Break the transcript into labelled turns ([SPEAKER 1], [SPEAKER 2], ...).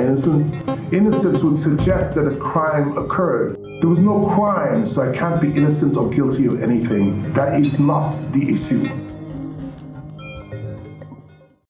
[SPEAKER 1] innocent? Innocence would suggest that a crime occurred. There was no crime, so I can't be innocent or guilty of anything. That is not the issue.